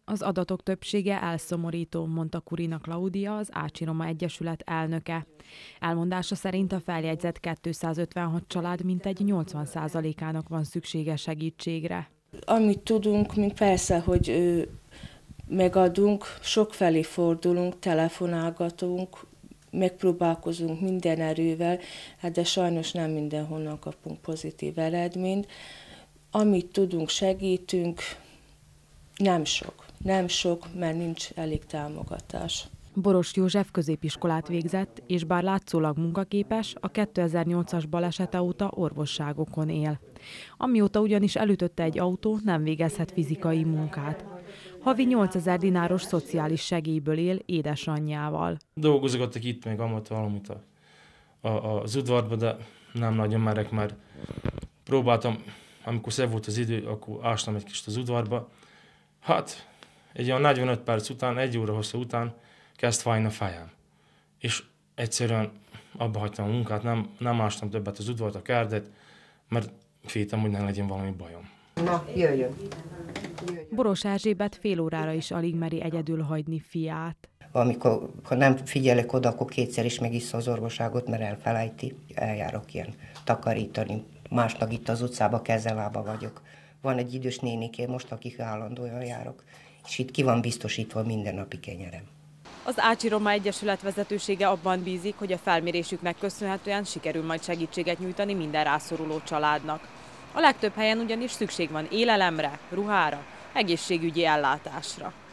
Az adatok többsége elszomorító, mondta Kurina Klaudia, az Ácsi Roma Egyesület elnöke. Elmondása szerint a feljegyzett 256 család mintegy 80%-ának van szüksége segítségre. Amit tudunk, mi persze, hogy megadunk, sokfelé fordulunk, telefonálgatunk, megpróbálkozunk minden erővel, de sajnos nem mindenhonnan kapunk pozitív eredményt. Amit tudunk, segítünk, nem sok, mert nincs elég támogatás. Boros József középiskolát végzett, és bár látszólag munkaképes, a 2008-as balesete óta orvosságokon él. Amióta ugyanis elütötte egy autó, nem végezhet fizikai munkát. Havi 8000 dináros szociális segélyből él édesanyjával. Dolgozogattak itt még amat valamit az udvarba, de nem nagyon merek, mert próbáltam, amikor szebb volt az idő, akkor ástam egy kicsit az udvarba. Hát, egy olyan 45 perc után, 1 óra hosszú után kezd fájni a fejem. És egyszerűen abba hagytam a munkát, nem ástam többet az udvart, a kerdet, mert féltem, hogy ne legyen valami bajom. Na, jöjjön! Boros Erzsébet fél órára is alig meri egyedül hagyni fiát. Amikor nem figyelek oda, akkor kétszer is megissza az orvosságot, mert elfelejti. Eljárok ilyen takarítani. Másnap itt az utcába kezelába vagyok. Van egy idős nénikém most, akik állandóan járok, és itt ki van biztosítva minden napi kenyerem. Az Ácsi Roma Egyesület vezetősége abban bízik, hogy a felmérésüknek köszönhetően sikerül majd segítséget nyújtani minden rászoruló családnak. A legtöbb helyen ugyanis szükség van élelemre, ruhára, egészségügyi ellátásra.